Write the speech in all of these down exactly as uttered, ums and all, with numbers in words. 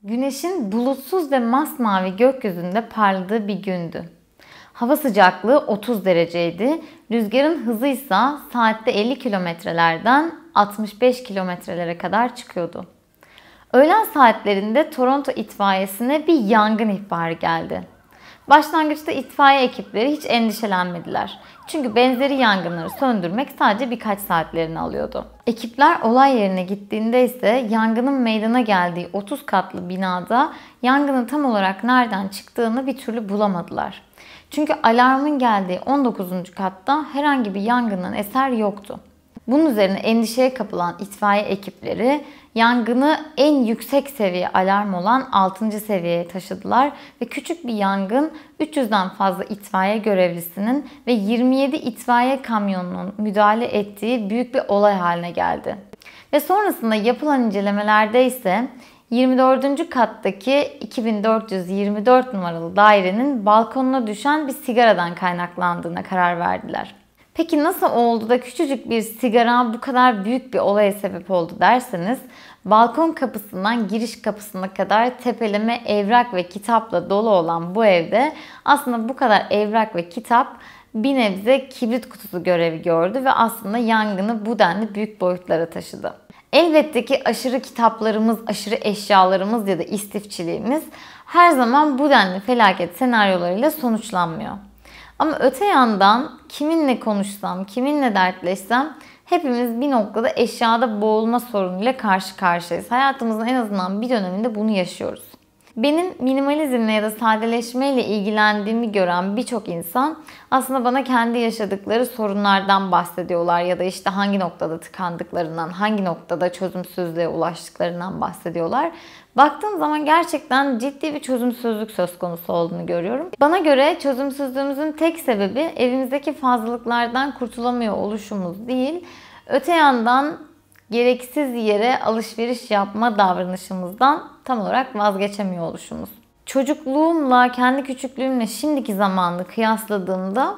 Güneşin bulutsuz ve masmavi gökyüzünde parladığı bir gündü. Hava sıcaklığı otuz dereceydi. Rüzgarın hızı ise saatte elli kilometrelerden altmış beş kilometrelere kadar çıkıyordu. Öğlen saatlerinde Toronto itfaiyesine bir yangın ihbarı geldi. Başlangıçta itfaiye ekipleri hiç endişelenmediler. Çünkü benzeri yangınları söndürmek sadece birkaç saatlerini alıyordu. Ekipler olay yerine gittiğinde ise yangının meydana geldiği otuz katlı binada yangının tam olarak nereden çıktığını bir türlü bulamadılar. Çünkü alarmın geldiği on dokuzuncu katta herhangi bir yangından eser yoktu. Bunun üzerine endişeye kapılan itfaiye ekipleri yangını en yüksek seviye alarm olan altıncı seviyeye taşıdılar ve küçük bir yangın üç yüzden fazla itfaiye görevlisinin ve yirmi yedi itfaiye kamyonunun müdahale ettiği büyük bir olay haline geldi. Ve sonrasında yapılan incelemelerde ise yirmi dördüncü kattaki iki bin dört yüz yirmi dört numaralı dairenin balkonuna düşen bir sigaradan kaynaklandığına karar verdiler. Peki nasıl oldu da küçücük bir sigara bu kadar büyük bir olaya sebep oldu derseniz, balkon kapısından giriş kapısına kadar tepeleme evrak ve kitapla dolu olan bu evde aslında bu kadar evrak ve kitap bir nebze kibrit kutusu görevi gördü ve aslında yangını bu denli büyük boyutlara taşıdı. Elbette ki aşırı kitaplarımız, aşırı eşyalarımız ya da istifçiliğimiz her zaman bu denli felaket senaryolarıyla sonuçlanmıyor. Ama öte yandan kiminle konuşsam, kiminle dertleşsem hepimiz bir noktada eşyada boğulma sorunuyla karşı karşıyayız. Hayatımızın en azından bir döneminde bunu yaşıyoruz. Benim minimalizmle ya da sadeleşmeyle ilgilendiğimi gören birçok insan aslında bana kendi yaşadıkları sorunlardan bahsediyorlar ya da işte hangi noktada tıkandıklarından, hangi noktada çözümsüzlüğe ulaştıklarından bahsediyorlar. Baktığım zaman gerçekten ciddi bir çözümsüzlük söz konusu olduğunu görüyorum. Bana göre çözümsüzlüğümüzün tek sebebi evimizdeki fazlalıklardan kurtulamıyor oluşumuz değil, öte yandan gereksiz yere alışveriş yapma davranışımızdan tam olarak vazgeçemiyor oluşumuz. Çocukluğumla, kendi küçüklüğümle şimdiki zamanı kıyasladığımda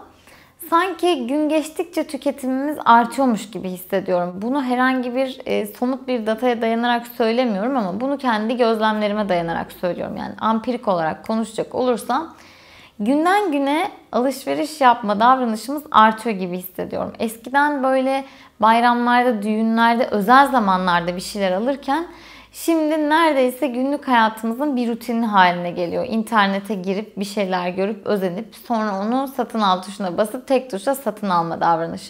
sanki gün geçtikçe tüketimimiz artıyormuş gibi hissediyorum. Bunu herhangi bir e, somut bir dataya dayanarak söylemiyorum ama bunu kendi gözlemlerime dayanarak söylüyorum. Yani ampirik olarak konuşacak olursam günden güne alışveriş yapma davranışımız artıyor gibi hissediyorum. Eskiden böyle bayramlarda, düğünlerde, özel zamanlarda bir şeyler alırken şimdi neredeyse günlük hayatımızın bir rutini haline geliyor. İnternete girip bir şeyler görüp özenip sonra onu satın al tuşuna basıp tek tuşla satın alma davranışı.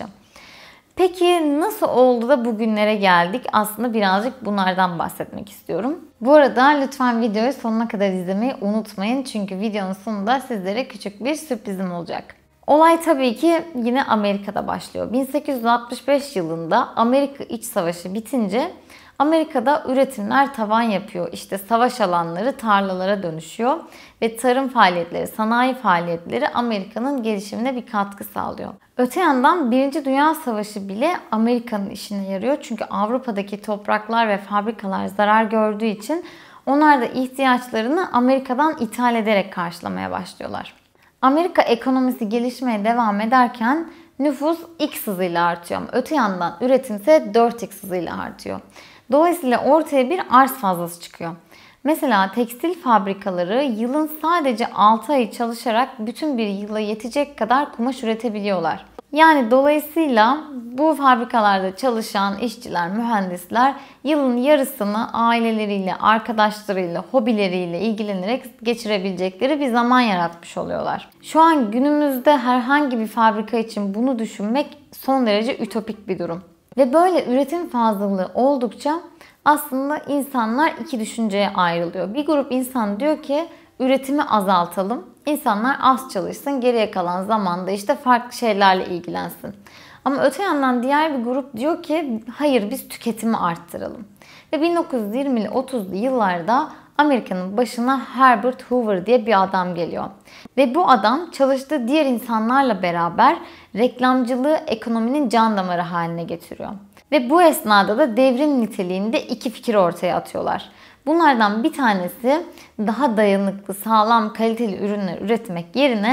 Peki nasıl oldu da bugünlere geldik? Aslında birazcık bunlardan bahsetmek istiyorum. Bu arada lütfen videoyu sonuna kadar izlemeyi unutmayın. Çünkü videonun sonunda sizlere küçük bir sürprizim olacak. Olay tabii ki yine Amerika'da başlıyor. bin sekiz yüz altmış beş yılında Amerika İç Savaşı bitince Amerika'da üretimler tavan yapıyor. İşte savaş alanları tarlalara dönüşüyor ve tarım faaliyetleri, sanayi faaliyetleri Amerika'nın gelişimine bir katkı sağlıyor. Öte yandan Birinci Dünya Savaşı bile Amerika'nın işine yarıyor. Çünkü Avrupa'daki topraklar ve fabrikalar zarar gördüğü için onlar da ihtiyaçlarını Amerika'dan ithal ederek karşılamaya başlıyorlar. Amerika ekonomisi gelişmeye devam ederken nüfus X hızıyla artıyor ama öte yandan üretim ise dört X hızıyla artıyor. Dolayısıyla ortaya bir arz fazlası çıkıyor. Mesela tekstil fabrikaları yılın sadece altı ayı çalışarak bütün bir yıla yetecek kadar kumaş üretebiliyorlar. Yani dolayısıyla bu fabrikalarda çalışan işçiler, mühendisler yılın yarısını aileleriyle, arkadaşlarıyla, hobileriyle ilgilenerek geçirebilecekleri bir zaman yaratmış oluyorlar. Şu an günümüzde herhangi bir fabrika için bunu düşünmek son derece ütopik bir durum. Ve böyle üretim fazlalığı oldukça aslında insanlar iki düşünceye ayrılıyor. Bir grup insan diyor ki üretimi azaltalım, insanlar az çalışsın, geriye kalan zamanda işte farklı şeylerle ilgilensin. Ama öte yandan diğer bir grup diyor ki hayır biz tüketimi arttıralım. Ve bin dokuz yüz yirmili otuzlu yıllarda Amerika'nın başına Herbert Hoover diye bir adam geliyor. Ve bu adam çalıştığı diğer insanlarla beraber reklamcılığı ekonominin can damarı haline getiriyor. Ve bu esnada da devrim niteliğinde iki fikir ortaya atıyorlar. Bunlardan bir tanesi daha dayanıklı, sağlam, kaliteli ürünler üretmek yerine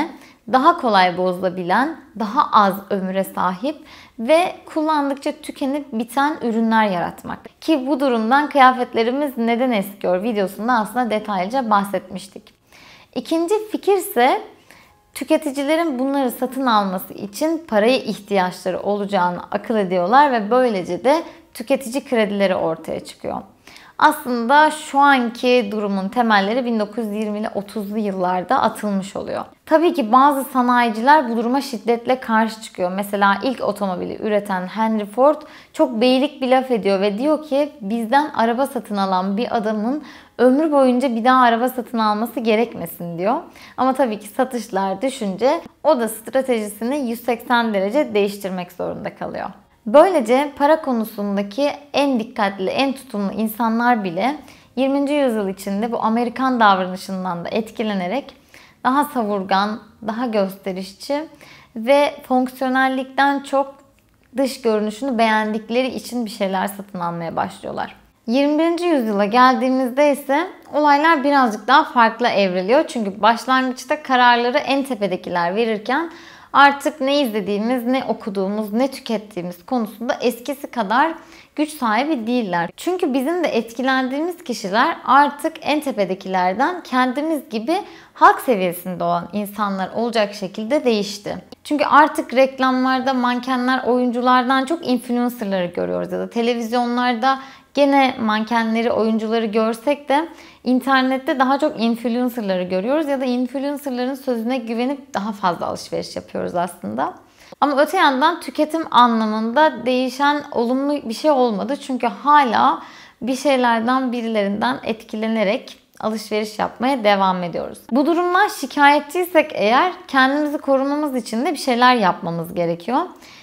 daha kolay bozulabilen, daha az ömüre sahip ve kullandıkça tükenip biten ürünler yaratmak. Ki bu durumdan kıyafetlerimiz neden eskiyor videosunda aslında detaylıca bahsetmiştik. İkinci fikir ise tüketicilerin bunları satın alması için paraya ihtiyaçları olacağını akıl ediyorlar ve böylece de tüketici kredileri ortaya çıkıyor. Aslında şu anki durumun temelleri bin dokuz yüz yirmili otuzlu yıllarda atılmış oluyor. Tabii ki bazı sanayiciler bu duruma şiddetle karşı çıkıyor. Mesela ilk otomobili üreten Henry Ford çok beylik bir laf ediyor ve diyor ki bizden araba satın alan bir adamın ömrü boyunca bir daha araba satın alması gerekmesin diyor. Ama tabii ki satışlar düşünce o da stratejisini yüz seksen derece değiştirmek zorunda kalıyor. Böylece para konusundaki en dikkatli, en tutumlu insanlar bile yirminci yüzyıl içinde bu Amerikan davranışından da etkilenerek daha savurgan, daha gösterişçi ve fonksiyonellikten çok dış görünüşünü beğendikleri için bir şeyler satın almaya başlıyorlar. yirmi birinci yüzyıla geldiğimizde ise olaylar birazcık daha farklı evriliyor. Çünkü başlangıçta kararları en tepedekiler verirken artık ne izlediğimiz, ne okuduğumuz, ne tükettiğimiz konusunda eskisi kadar güç sahibi değiller. Çünkü bizim de etkilendiğimiz kişiler artık en tepedekilerden kendimiz gibi halk seviyesinde olan insanlar olacak şekilde değişti. Çünkü artık reklamlarda mankenler oyunculardan çok influencerları görüyoruz ya da televizyonlarda gene mankenleri, oyuncuları görsek de internette daha çok influencerları görüyoruz ya da influencerların sözüne güvenip daha fazla alışveriş yapıyoruz aslında. Ama öte yandan tüketim anlamında değişen olumlu bir şey olmadı. Çünkü hala bir şeylerden, birilerinden etkilenerek alışveriş yapmaya devam ediyoruz. Bu durumdan şikayetçiysek eğer kendimizi korumamız için de bir şeyler yapmamız gerekiyor.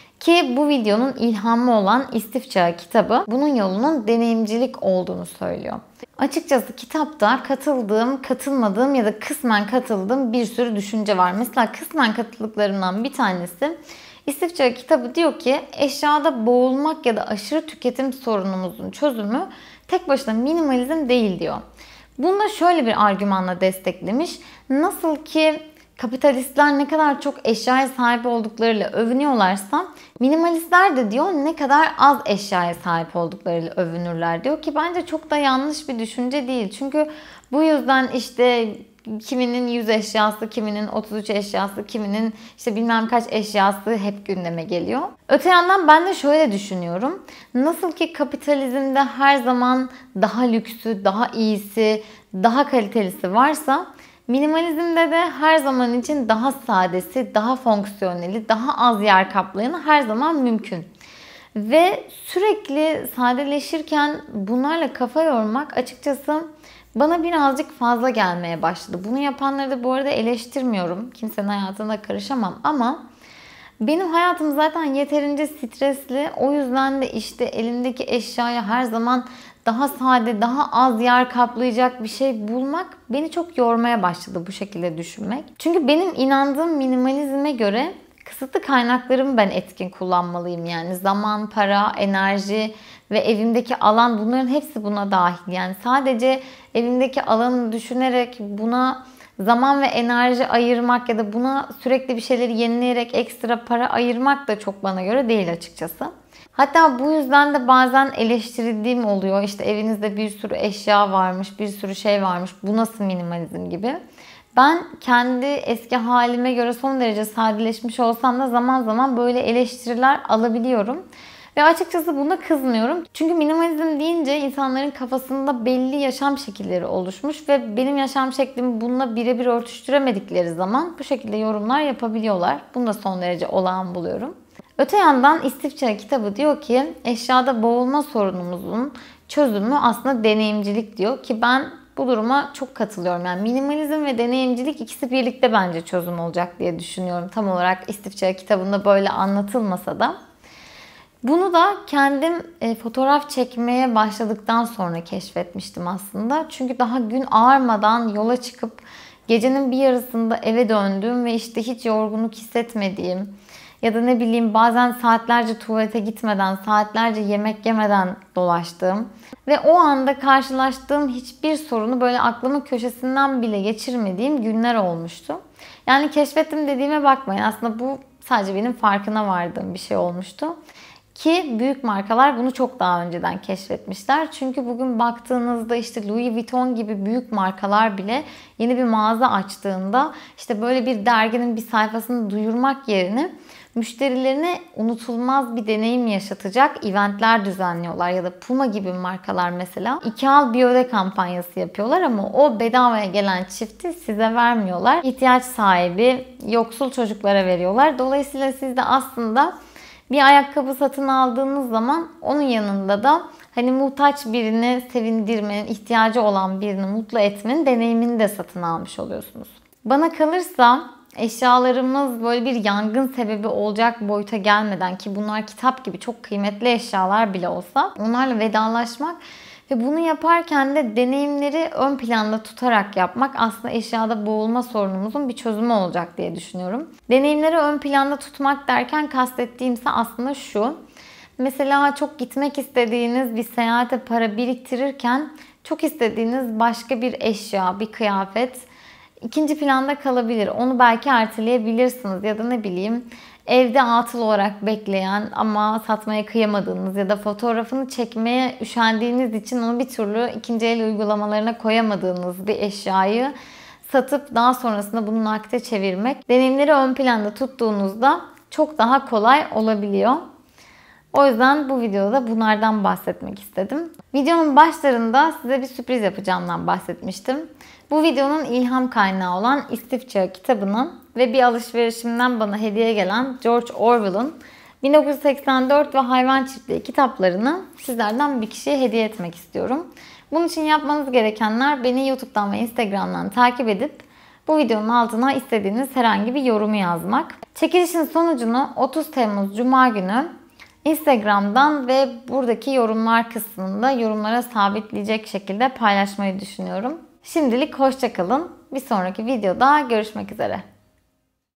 Ki bu videonun ilhamı olan İstif Çağı kitabı bunun yolunun deneyimcilik olduğunu söylüyor. Açıkçası kitapta katıldığım, katılmadığım ya da kısmen katıldığım bir sürü düşünce var. Mesela kısmen katıldıklarımdan bir tanesi İstif Çağı kitabı diyor ki eşyada boğulmak ya da aşırı tüketim sorunumuzun çözümü tek başına minimalizm değil diyor. Bunu da şöyle bir argümanla desteklemiş. Nasıl ki kapitalistler ne kadar çok eşyaya sahip olduklarıyla övünüyorlarsa minimalistler de diyor ne kadar az eşyaya sahip olduklarıyla övünürler diyor ki bence çok da yanlış bir düşünce değil. Çünkü bu yüzden işte kiminin yüz eşyası, kiminin otuz üç eşyası, kiminin işte bilmem kaç eşyası hep gündeme geliyor. Öte yandan ben de şöyle düşünüyorum. Nasıl ki kapitalizmde her zaman daha lüksü, daha iyisi, daha kalitelisi varsa minimalizmde de her zaman için daha sadesi, daha fonksiyoneli, daha az yer kaplayanı her zaman mümkün. Ve sürekli sadeleşirken bunlarla kafa yormak açıkçası bana birazcık fazla gelmeye başladı. Bunu yapanları da bu arada eleştirmiyorum. Kimsenin hayatına karışamam ama benim hayatım zaten yeterince stresli. O yüzden de işte elimdeki eşyaya her zaman daha sade, daha az yer kaplayacak bir şey bulmak beni çok yormaya başladı bu şekilde düşünmek. Çünkü benim inandığım minimalizme göre kısıtlı kaynaklarımı ben etkin kullanmalıyım. Yani zaman, para, enerji ve evimdeki alan bunların hepsi buna dahil. Yani sadece evimdeki alanı düşünerek buna zaman ve enerji ayırmak ya da buna sürekli bir şeyleri yenileyerek ekstra para ayırmak da çok bana göre değil açıkçası. Hatta bu yüzden de bazen eleştirildiğim oluyor. İşte evinizde bir sürü eşya varmış, bir sürü şey varmış. Bu nasıl minimalizm gibi. Ben kendi eski halime göre son derece sadeleşmiş olsam da zaman zaman böyle eleştiriler alabiliyorum. Ve açıkçası buna kızmıyorum. Çünkü minimalizm deyince insanların kafasında belli yaşam şekilleri oluşmuş ve benim yaşam şeklimi bununla birebir örtüştüremedikleri zaman bu şekilde yorumlar yapabiliyorlar. Bunu da son derece olağan buluyorum. Öte yandan İstif Çağı kitabı diyor ki eşyada boğulma sorunumuzun çözümü aslında deneyimcilik diyor ki ben bu duruma çok katılıyorum. Yani minimalizm ve deneyimcilik ikisi birlikte bence çözüm olacak diye düşünüyorum. Tam olarak İstif Çağı kitabında böyle anlatılmasa da. Bunu da kendim e, fotoğraf çekmeye başladıktan sonra keşfetmiştim aslında. Çünkü daha gün ağarmadan yola çıkıp gecenin bir yarısında eve döndüğüm ve işte hiç yorgunluk hissetmediğim ya da ne bileyim bazen saatlerce tuvalete gitmeden, saatlerce yemek yemeden dolaştığım ve o anda karşılaştığım hiçbir sorunu böyle aklımın köşesinden bile geçirmediğim günler olmuştu. Yani keşfettim dediğime bakmayın. Aslında bu sadece benim farkına vardığım bir şey olmuştu. Ki büyük markalar bunu çok daha önceden keşfetmişler. Çünkü bugün baktığınızda işte Louis Vuitton gibi büyük markalar bile yeni bir mağaza açtığında işte böyle bir derginin bir sayfasını duyurmak yerine müşterilerine unutulmaz bir deneyim yaşatacak eventler düzenliyorlar. Ya da Puma gibi markalar mesela iki al bir öde kampanyası yapıyorlar ama o bedavaya gelen çifti size vermiyorlar. İhtiyaç sahibi, yoksul çocuklara veriyorlar. Dolayısıyla siz de aslında bir ayakkabı satın aldığınız zaman onun yanında da hani muhtaç birini sevindirmenin, ihtiyacı olan birini mutlu etmenin deneyimini de satın almış oluyorsunuz. Bana kalırsa eşyalarımız böyle bir yangın sebebi olacak boyuta gelmeden, ki bunlar kitap gibi çok kıymetli eşyalar bile olsa, onlarla vedalaşmak ve bunu yaparken de deneyimleri ön planda tutarak yapmak aslında eşyada boğulma sorunumuzun bir çözümü olacak diye düşünüyorum. Deneyimleri ön planda tutmak derken kastettiğimse aslında şu. Mesela çok gitmek istediğiniz bir seyahate para biriktirirken çok istediğiniz başka bir eşya, bir kıyafet ikinci planda kalabilir. Onu belki erteleyebilirsiniz ya da ne bileyim evde atıl olarak bekleyen ama satmaya kıyamadığınız ya da fotoğrafını çekmeye üşendiğiniz için onu bir türlü ikinci el uygulamalarına koyamadığınız bir eşyayı satıp daha sonrasında bunu nakite çevirmek deneyimleri ön planda tuttuğunuzda çok daha kolay olabiliyor. O yüzden bu videoda bunlardan bahsetmek istedim. Videonun başlarında size bir sürpriz yapacağımdan bahsetmiştim. Bu videonun ilham kaynağı olan İstif Çağı kitabını ve bir alışverişimden bana hediye gelen George Orwell'ın bin dokuz yüz seksen dört ve Hayvan Çiftliği kitaplarını sizlerden bir kişiye hediye etmek istiyorum. Bunun için yapmanız gerekenler beni YouTube'dan ve Instagram'dan takip edip bu videonun altına istediğiniz herhangi bir yorumu yazmak. Çekilişin sonucunu otuz Temmuz Cuma günü Instagram'dan ve buradaki yorumlar kısmında yorumlara sabitleyecek şekilde paylaşmayı düşünüyorum. Şimdilik hoşça kalın. Bir sonraki videoda görüşmek üzere.